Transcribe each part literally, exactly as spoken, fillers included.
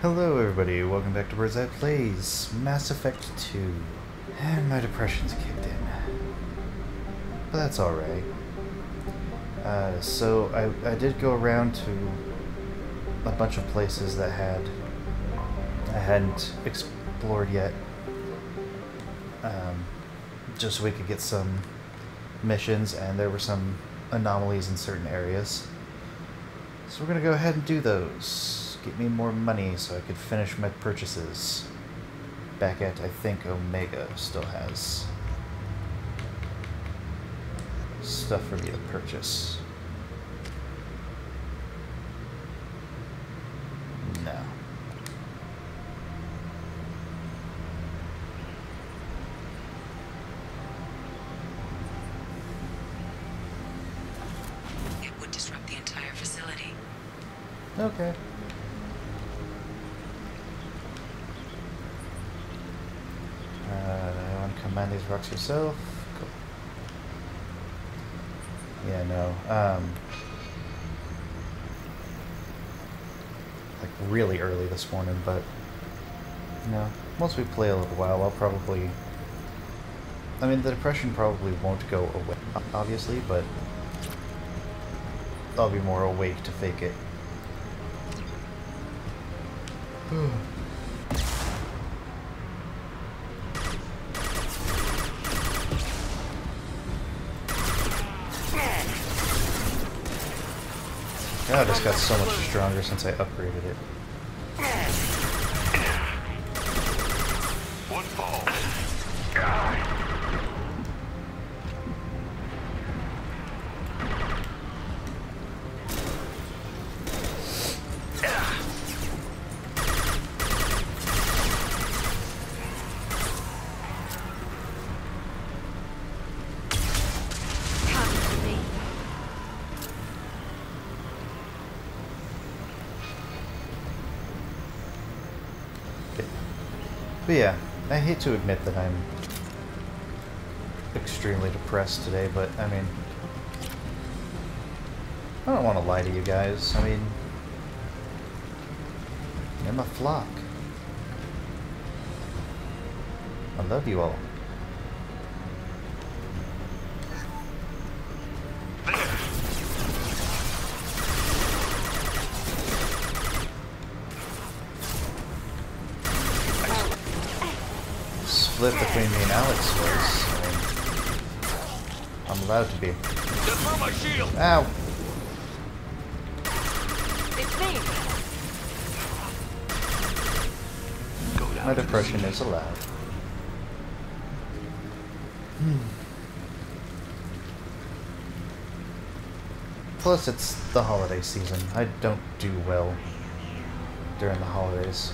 Hello everybody, welcome back to Bird's Eye Plays Mass Effect two. And my depression's kicked in. But that's alright. Uh, so I, I did go around to a bunch of places that had I hadn't explored yet. Um, just so we could get some missions, and there were some anomalies in certain areas. So we're gonna go ahead and do those. Get me more money so I could finish my purchases. Back at, I think, Omega still has stuff for me to purchase. No. It would disrupt the entire facility. Okay. Command these rocks yourself. Cool. Yeah, no. Um, like really early this morning, but you know, once we play a little while, I'll probably. I mean, the depression probably won't go away, obviously, but I'll be more awake to fake it. God, I just got so much stronger since I upgraded it. One fall. But yeah, I hate to admit that I'm extremely depressed today, but I mean, I don't want to lie to you guys. I mean, I'm a flock. I love you all. Split between me and Alex was. I mean, I'm allowed to be. Just throw my shield. Ow! It's me. Go down My to the depression sea. is allowed. Hmm. Plus, it's the holiday season. I don't do well during the holidays.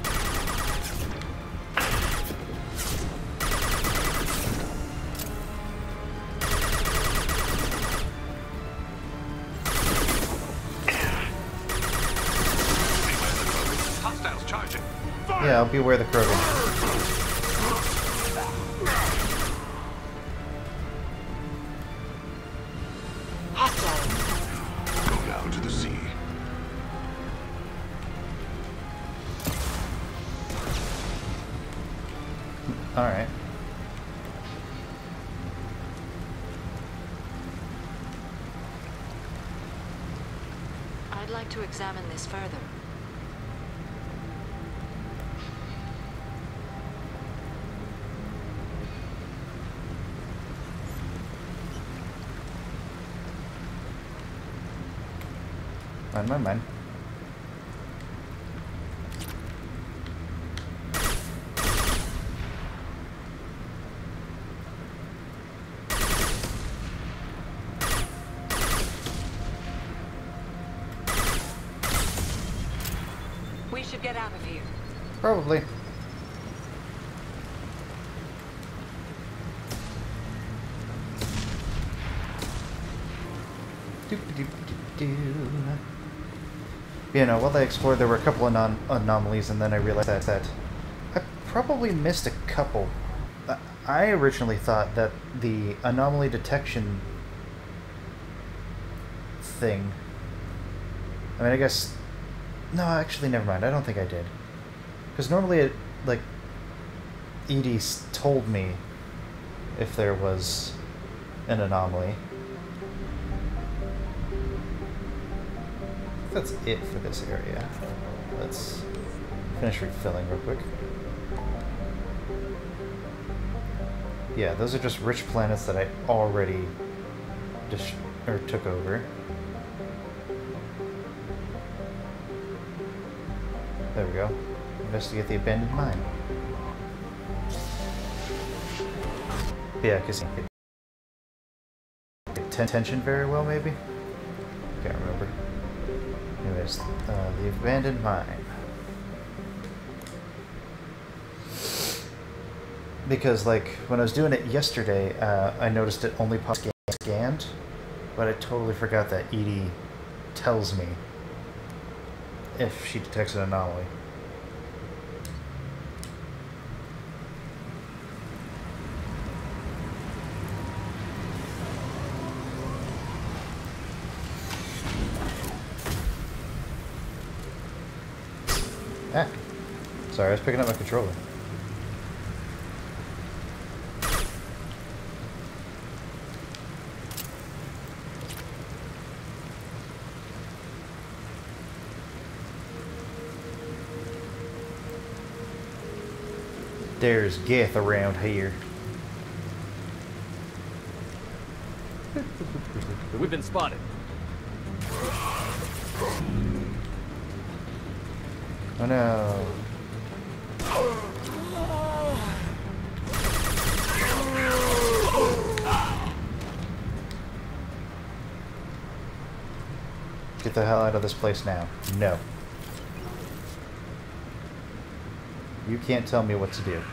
Hostiles charging. Yeah, I'll beware the Krogan. Hostile. Go down to the sea. Alright. I'd like to examine this further. Mind, mind, mind. We should get out of here. Probably. Doop-a-doop-a-doop-doo. You know, while I explored, there were a couple of non anomalies, and then I realized that, that I probably missed a couple. I originally thought that the anomaly detection thing... I mean, I guess... No, actually, never mind. I don't think I did. Because normally, it, like, Edie s- told me if there was an anomaly. That's it for this area. Let's finish refilling real quick. Yeah, those are just rich planets that I already dis- or took over. There we go. Investigate the abandoned mine. Yeah, because you can get tension very well, maybe? Can't remember. Anyways, uh, the abandoned mine. Because, like, when I was doing it yesterday, uh, I noticed it only popped scanned, but I totally forgot that Edie tells me if she detects an anomaly. Ah, sorry, I was picking up my controller. There's GETH around here. We've been spotted. Oh no. Get the hell out of this place now. No. You can't tell me what to do.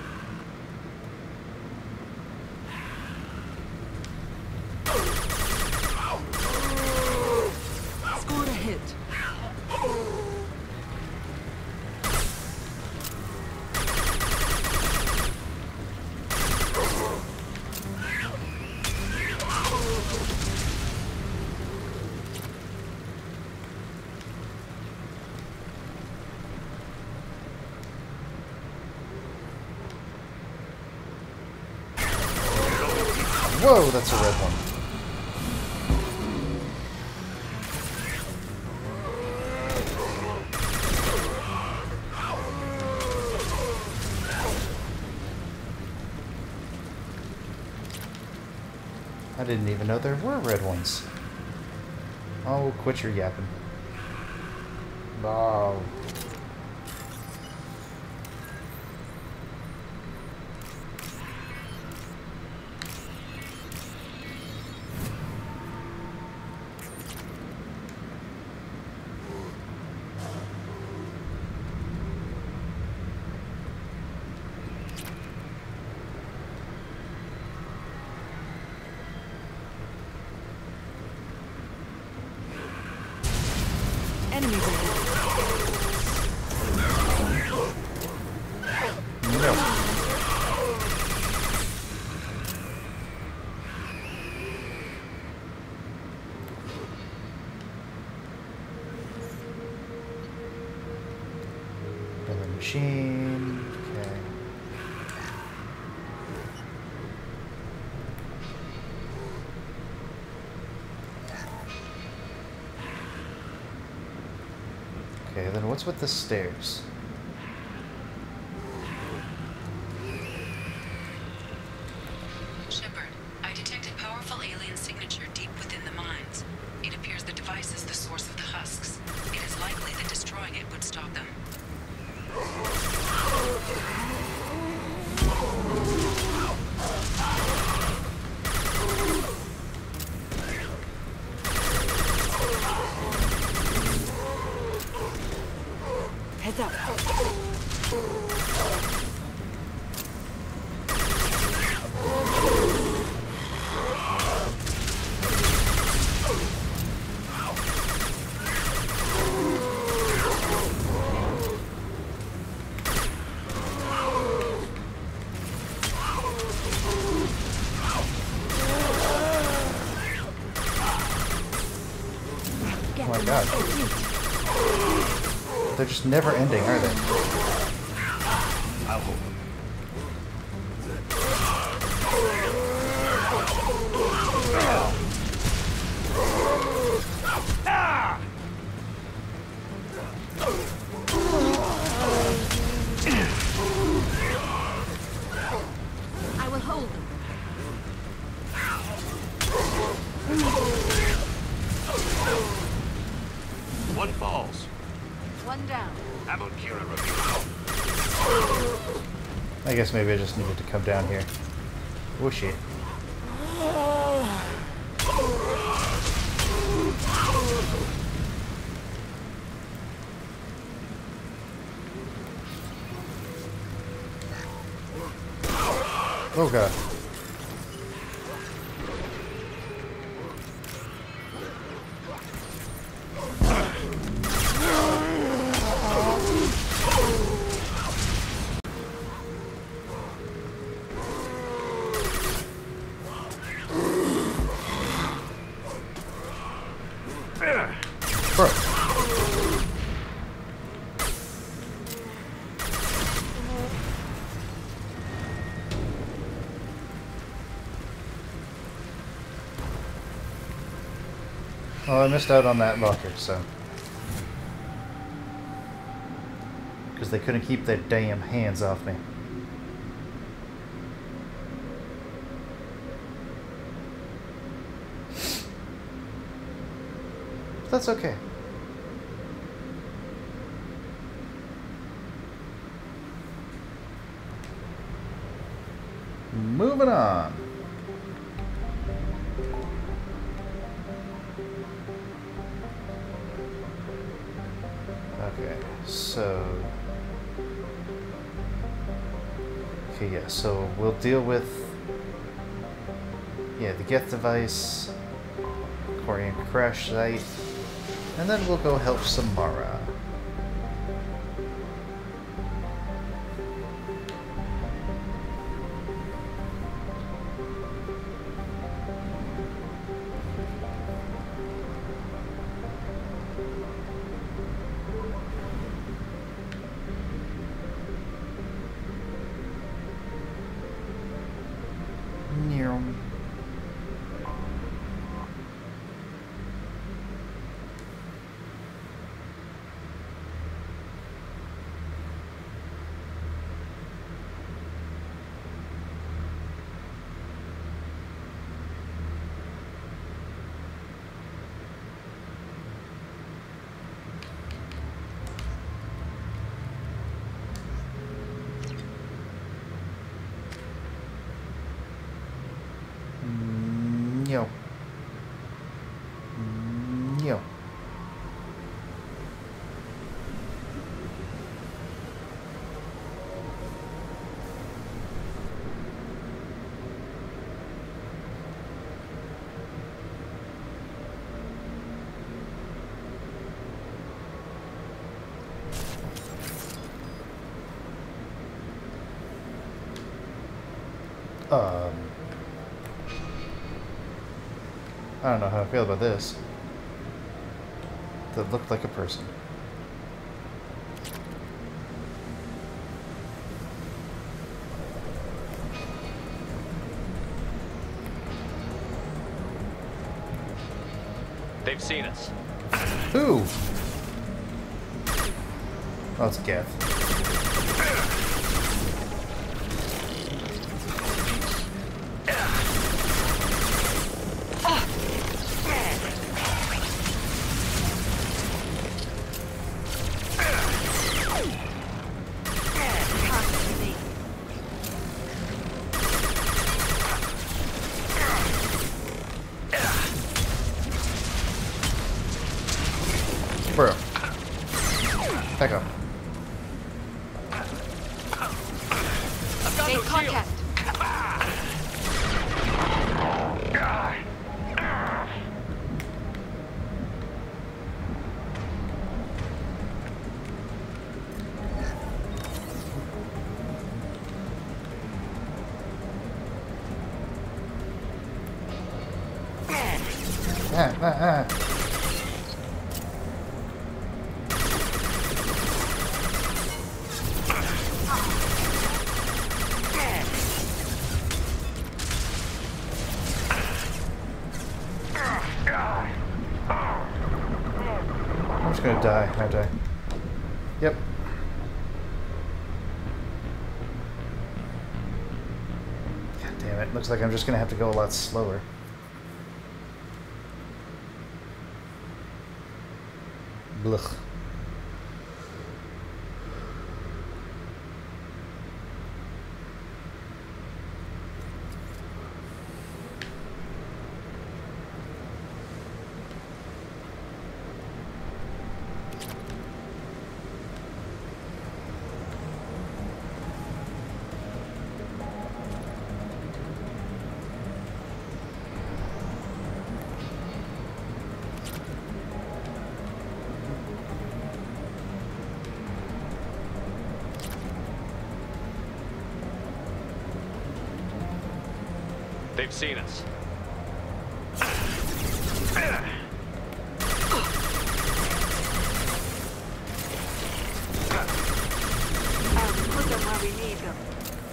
Scored a hit. Whoa, that's a red one. I didn't even know there were red ones. Oh, quit your yapping. Oh. Enemies ahead. No. Another machine. Okay. Okay, then what's with the stairs? Shepard, I detected powerful alien signature deep within the mines. It appears the device is the source of the husks. It is likely that destroying it would stop them. Heads up. Oh my god. They're just never ending, are they? I'll hold them. Ah! I will hold them. One falls. One down. Amon Kira revealed. I guess maybe I just needed to come down here. Oh shit. Oh god. Bro. Well, I missed out on that locker, so. Because they couldn't keep their damn hands off me. That's okay. Moving on. Okay, so... Okay, yeah, so we'll deal with... Yeah, the GETH device, Corian crash site, and then we'll go help Samara. Yo. Yo. Um... I don't know how I feel about this. That looked like a person. They've seen us. Who? Oh, it's Geth. Bro. Back up. Make contact. Ah, ah, ah. die, aren't I? Yep. God damn it. Looks like I'm just gonna have to go a lot slower. Blech. They've seen us. I'll put them where we need them.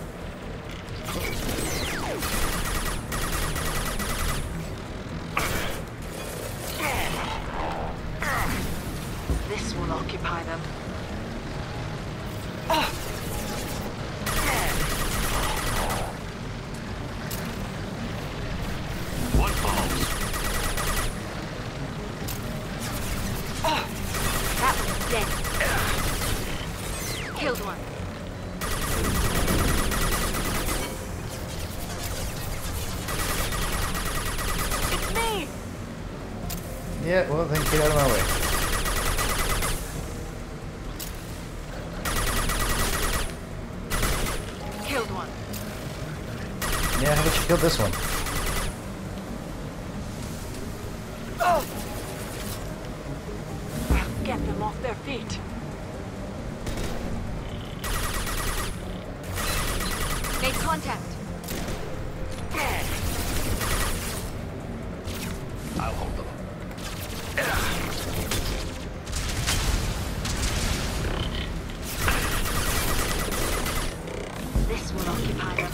This will occupy them. One falls. That one's dead. Killed one. It's me! Yeah, well then get out of my way. Killed one. Yeah, how about you kill this one? Oh! I'll get them off their feet. Made contact. I'll hold them. This will occupy them.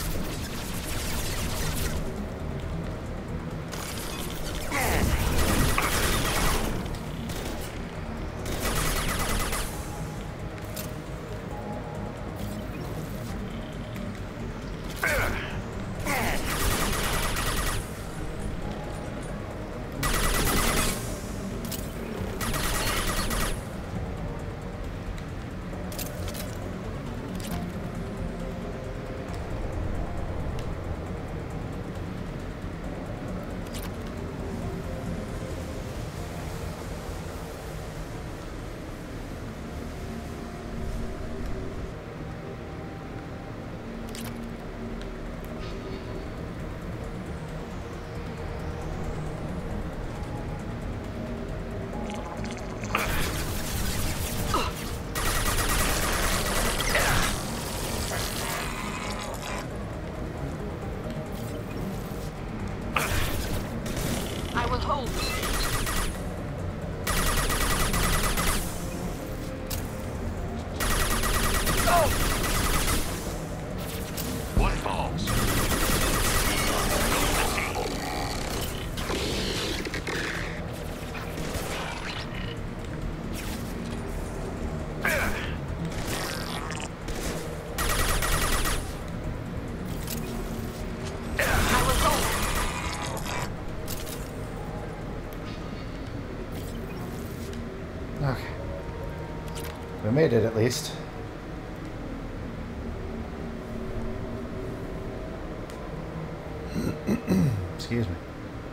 I will hold. One falls. I will hold. Okay. We made it at least. Excuse me.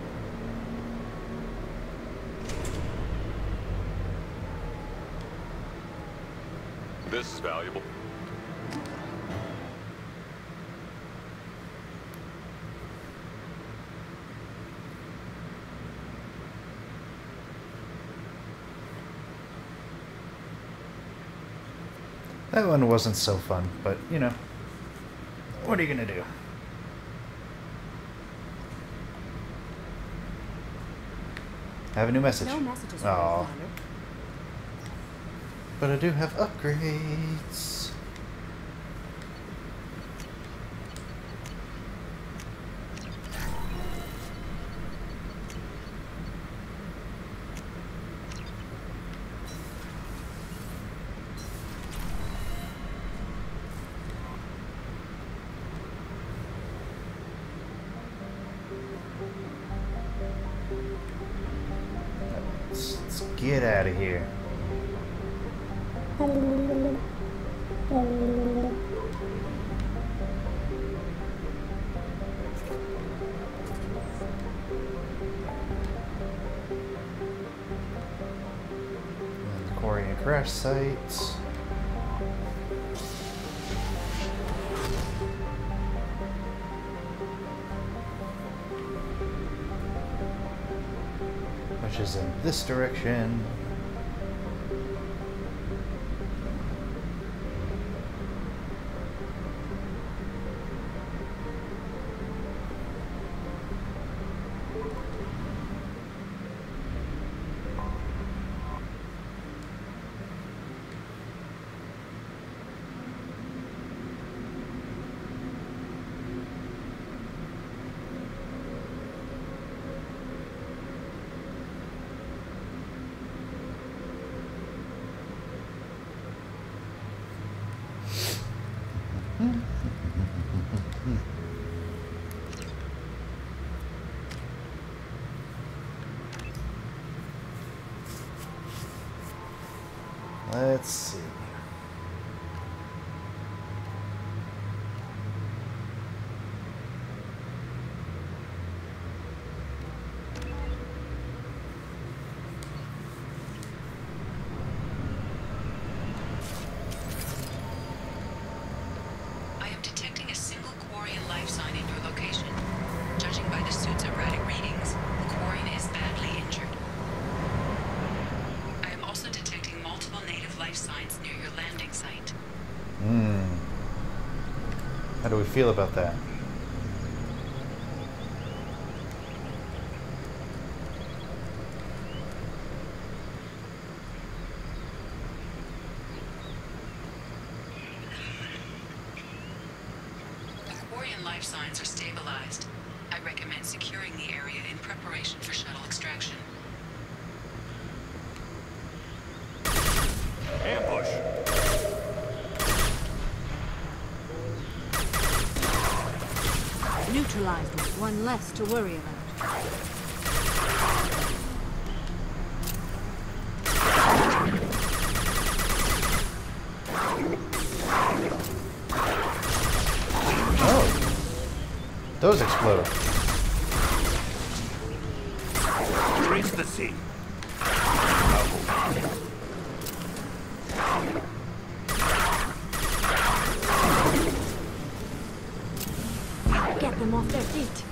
This is valuable. That one wasn't so fun, but you know, what are you gonna do? I have a new message. No messages. Aw. But I do have upgrades. get out of here. And the Korean crash site. Which is in this direction. Let's see. I am detecting a single Quarian life sign in your location. Judging by the suit's erratic readings, the Quarian is badly injured. I am also detecting multiple native life signs near your landing site. Hmm. How do we feel about that? The Quarian life signs are stabilized. I recommend securing the area in preparation for shuttle extraction. Ambush! Neutralized with one less to worry about. Oh! Those explode. Raise the sea. Get them off their feet.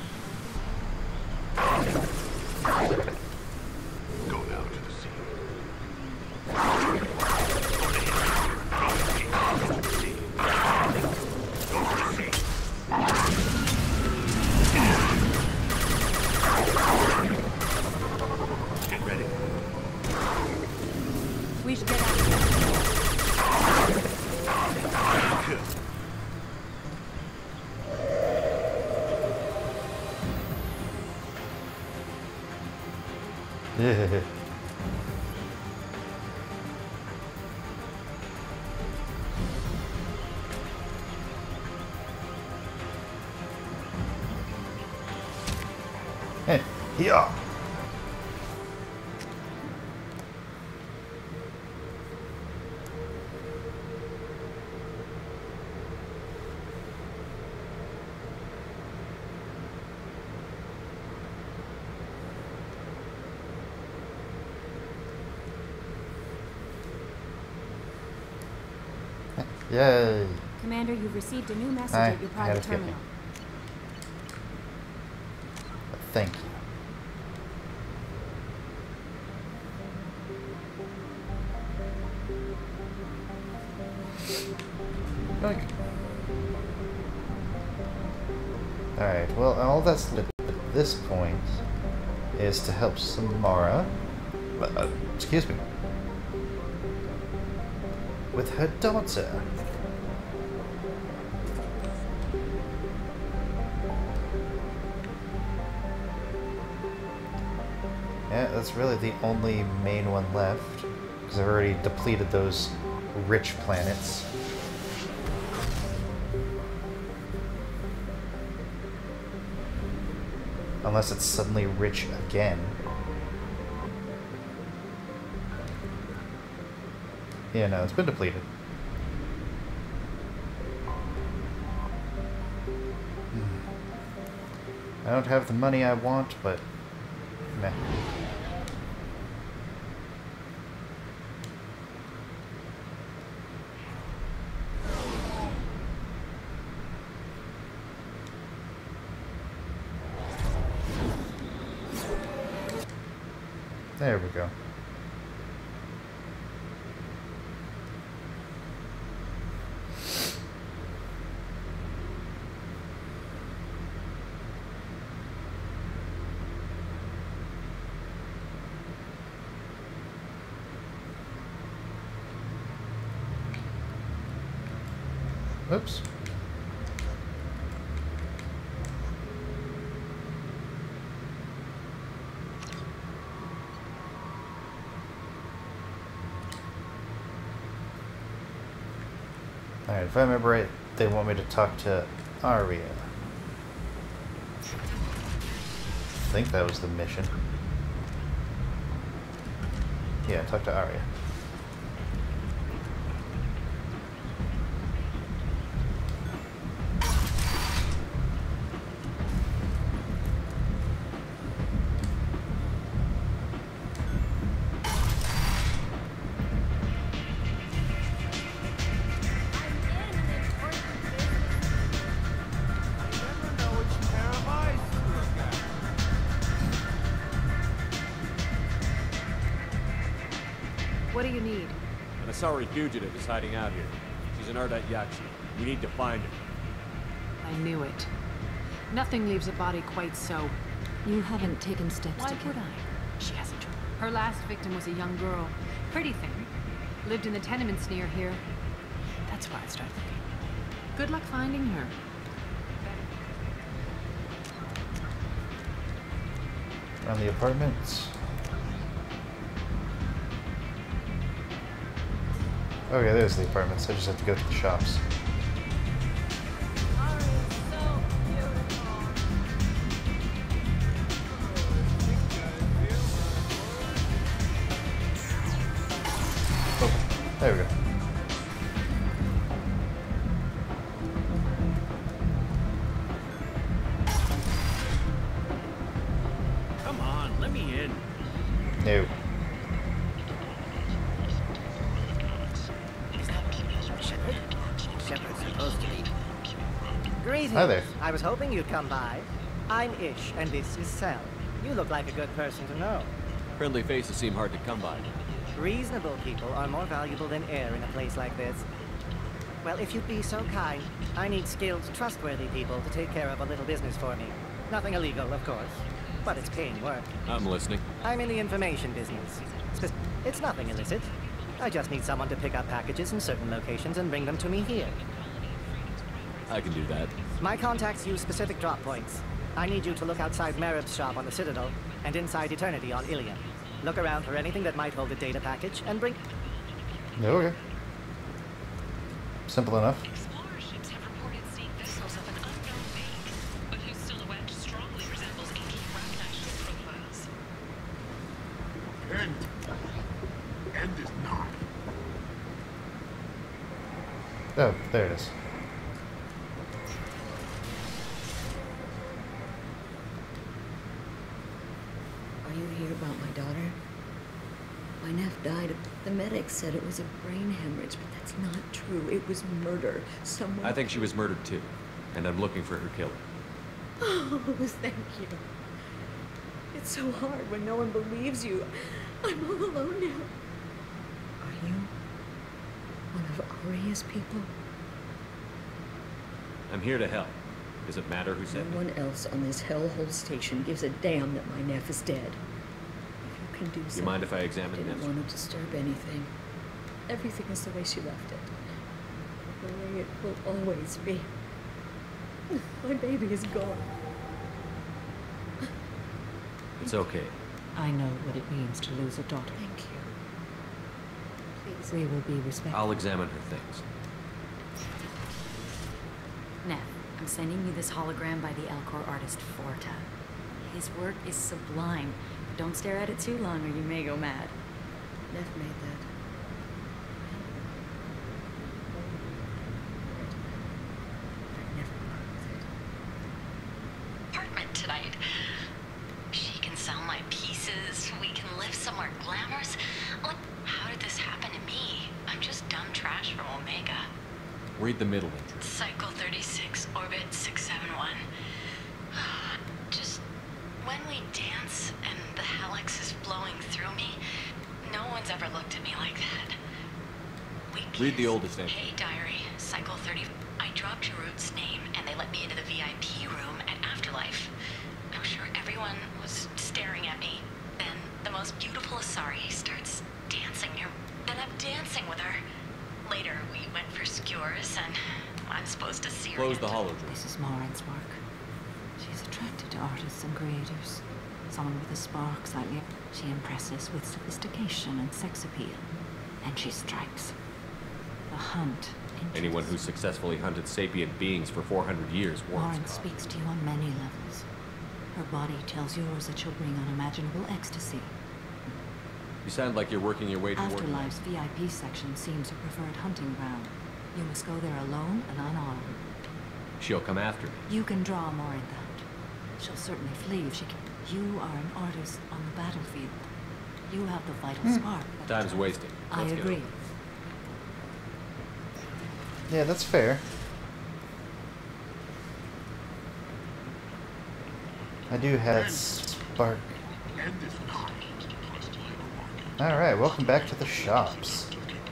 Go now to the sea. Go to the sea. Go to the sea. Get ready. We should get out of here. Kill. Yeah. Hey, yeah. Yay. Commander, you've received a new message I at your had private a feeling. terminal. Thank you. Okay. Alright, well, all that's left at this point is to help Samara, uh, excuse me, with her daughter. Yeah, that's really the only main one left, because I've already depleted those rich planets. Unless it's suddenly rich again. Yeah, no, it's been depleted. Hmm. I don't have the money I want, but meh. There we go. Oops. Alright, if I remember right, they want me to talk to Aria. I think that was the mission. Yeah, talk to Aria. What do you need? An Asari fugitive is hiding out here. She's an Ardite Yachi. We need to find her. I knew it. Nothing leaves a body quite so. You haven't taken steps Why to would kill. I? She hasn't. Her last victim was a young girl. Pretty thing. Lived in the tenements near here. That's why I started thinking. Good luck finding her. Around the apartments. Okay, there's the apartments. I just have to go to the shops. Oh, there we go. Come on, let me in. No. Supposed to be. Greetings. Hi there. I was hoping you'd come by. I'm Ish, and this is Sel. You look like a good person to know. Friendly faces seem hard to come by. Reasonable people are more valuable than air in a place like this. Well, if you'd be so kind, I need skilled, trustworthy people to take care of a little business for me. Nothing illegal, of course, but it's paying work. I'm listening. I'm in the information business. Spe- It's nothing illicit. I just need someone to pick up packages in certain locations and bring them to me here. I can do that. My contacts use specific drop points. I need you to look outside Merib's shop on the Citadel and inside Eternity on Ilion. Look around for anything that might hold a data package and bring... Okay. Simple enough. Explorer ships have reported seeing vessels of an unknown make, but whose silhouette strongly resembles ancient Rachni ship profiles. End. End is not. Oh, there it is. Are you here about my daughter? My nephew died. The medics said it was a brain hemorrhage, but that's not true. It was murder. Someone... I think she was murdered too, and I'm looking for her killer. Oh, thank you. It's so hard when no one believes you. I'm all alone now. Are you one of Aria's people? I'm here to help. Does it matter who No sent me? one else on this hellhole station gives a damn that my nephew is dead. If you can do something. You mind if I I examine didn't this? want to disturb anything. Everything is the way she left it. The way it will always be. My baby is gone. It's okay. I know what it means to lose a daughter. Thank you. Please. We will be respectful. I'll examine her things. Neff, I'm sending you this hologram by the Elcor artist Forta. His work is sublime. Don't stare at it too long or you may go mad. Neff made that. Read the middle entry. Cycle thirty-six, orbit six seven one. Just when we dance and the helix is flowing through me, no one's ever looked at me like that. We Read the kiss. oldest entry. Hey, diary, cycle thirty. I dropped Jarut's name and they let me into the V I P room at Afterlife. I'm sure everyone was staring at me. Then the most beautiful Asari starts dancing here. Then I'm dancing with her. Later, we went for skewers, and I'm supposed to see her. Close the hologram. This is Maureen's work. She's attracted to artists and creators. Someone with a spark slightly. She impresses with sophistication and sex appeal. And she strikes. The hunt. Anyone who successfully hunted sapient beings for four hundred years warrants Maureen God. speaks to you on many levels. Her body tells yours that she'll bring unimaginable ecstasy. You sound like you're working your way toward... Afterlife's V I P section seems her preferred hunting ground. You must go there alone and unarmed. She'll come after me. You can draw Maureen out. She'll certainly flee if she can. You are an artist on the battlefield. You have the vital spark. that Time's attracts- wasting. I Let's get agree. over Yeah, that's fair. I do have spark. And if not, Alright, welcome back to the shops.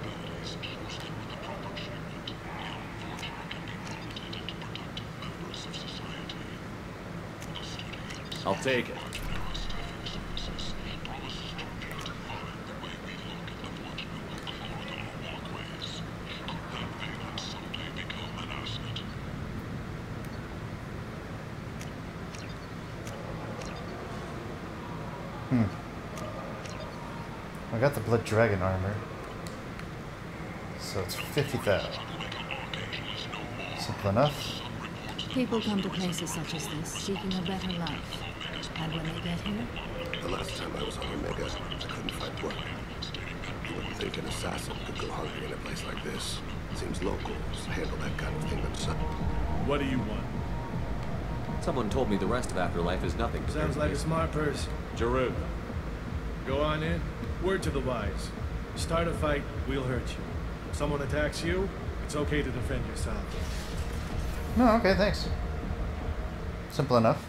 I'll take it. Hmm. I got the Blood Dragon armor. So it's fifty thousand. Simple enough. People come to places such as this seeking a better life. And when they get here, The last time I was on Omega, I couldn't find work. You wouldn't think an assassin could go hungry in a place like this. Seems locals handle that kind of thing themselves. What do you want? Someone told me the rest of Afterlife is nothing. Sounds like a smart person. Jarut. Go on in. Word to the wise. Start a fight, we'll hurt you. If someone attacks you, it's okay to defend yourself. No, okay, thanks. Simple enough.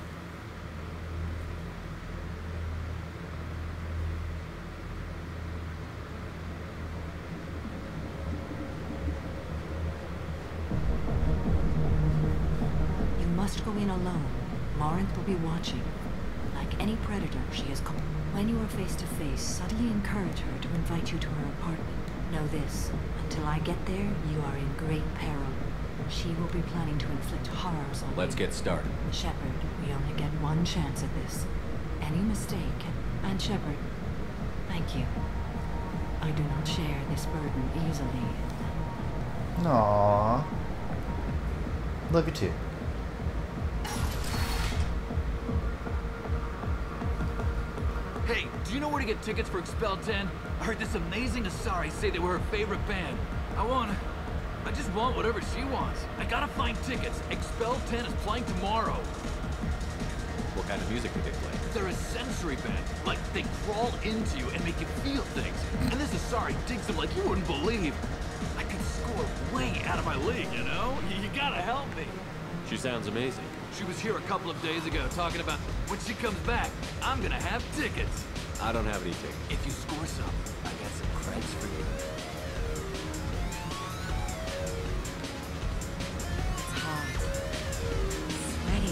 you must go in alone. Maureen will be watching. Like any predator, she is called. When you are face to face, subtly encourage her to invite you to her apartment. Know this, until I get there, you are in great peril. She will be planning to inflict horrors on Let's you. get started. Shepard, we only get one chance at this. Any mistake, and Shepard, thank you. I do not share this burden easily. Aww. Love you too. Hey, do you know where to get tickets for Expel ten? I heard this amazing Asari say they were her favorite band. I want... I just want whatever she wants. I gotta find tickets. Expel ten is playing tomorrow. What kind of music do they play? They're a sensory band. Like, they crawl into you and make you feel things. And this Asari digs them like you wouldn't believe. I could score way out of my league, you know? You, you gotta help me. She sounds amazing. She was here a couple of days ago talking about when she comes back, I'm gonna have tickets. I don't have any tickets. If you score some, I got some creds for you. It's hot. Sweaty.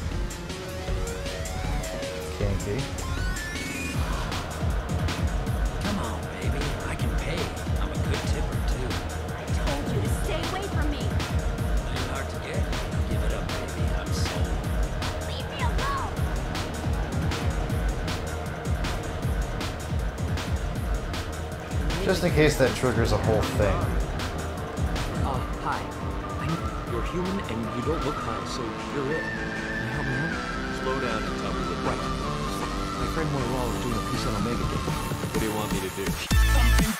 Kinky. Come on, baby. I can pay. I'm a good tipper, too. I told you to stay away from me. Ain't hard to get. Give it up, baby. I'm sold. Leave me alone. Just in case that triggers a whole thing. Uh, hi. I'm, you're human and you don't look high, so you're it. Can you help me out? Slow down and tell me the Right. My friend Moira is doing a piece on Omega Day. What do you want me to do? something